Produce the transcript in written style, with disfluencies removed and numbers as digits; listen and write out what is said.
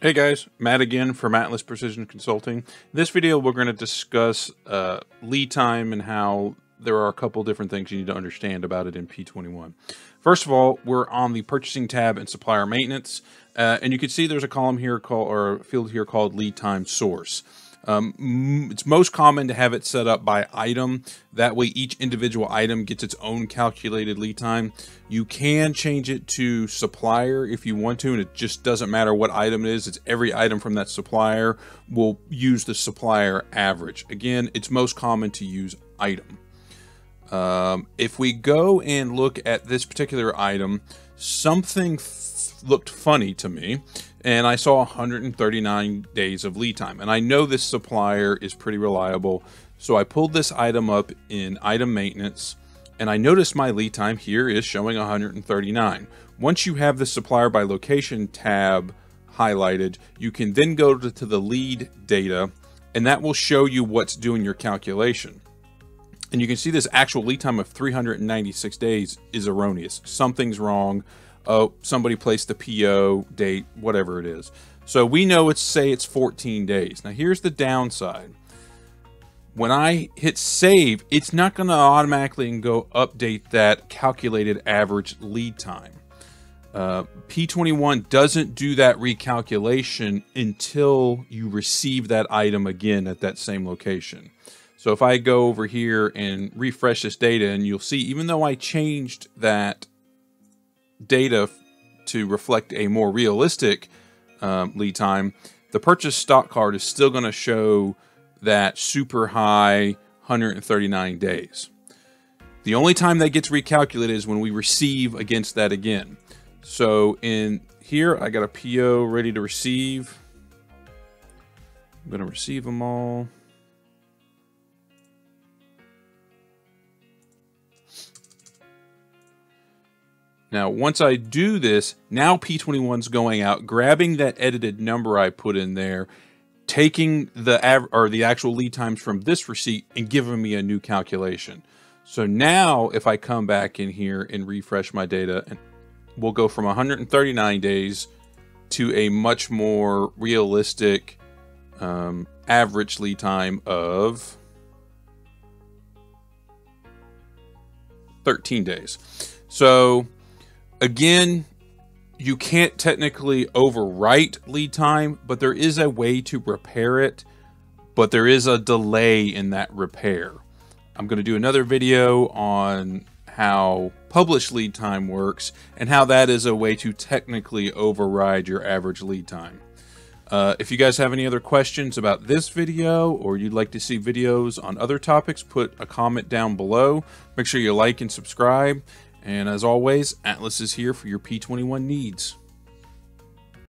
Hey guys, Matt again from Atlas Precision Consulting. In this video, we're going to discuss lead time and how there are a couple different things you need to understand about it in P21. First of all, we're on the purchasing tab and supplier maintenance, and you can see there's a column here called, or a field here called lead time source. It's most common to have it set up by item. That way each individual item gets its own calculated lead time. You can change it to supplier if you want to, and it just doesn't matter what item it is. It's every item from that supplier will use the supplier average. Again, it's most common to use item. If we go and look at this particular item, something looked funny to me, and I saw 139 days of lead time. And I know this supplier is pretty reliable, so I pulled this item up in item maintenance, and I noticed my lead time here is showing 139. Once you have the supplier by location tab highlighted, you can then go to the lead data, and that will show you what's doing your calculation. And you can see this actual lead time of 396 days is erroneous. Something's wrong. Oh, somebody placed the PO date, whatever it is. So we know it's 14 days. Now here's the downside. When I hit save, it's not going to automatically go update that calculated average lead time. P21 doesn't do that recalculation until you receive that item again at that same location. So if I go over here and refresh this data, and you'll see, even though I changed that data to reflect a more realistic lead time, the purchase stock card is still going to show that super high 139 days. The only time that gets recalculated is when we receive against that again. So in here, I got a PO ready to receive. I'm going to receive them all. Now, once I do this, now P21's going out, grabbing that edited number I put in there, taking the actual lead times from this receipt and giving me a new calculation. So now if I come back in here and refresh my data, and we'll go from 139 days to a much more realistic average lead time of 13 days. So again, you can't technically overwrite lead time, but there is a way to repair it, but there is a delay in that repair. I'm going to do another video on how published lead time works and how that is a way to technically override your average lead time. If you guys have any other questions about this video, or you'd like to see videos on other topics, put a comment down below. Make sure you like and subscribe. And as always, Atlas is here for your P21 needs.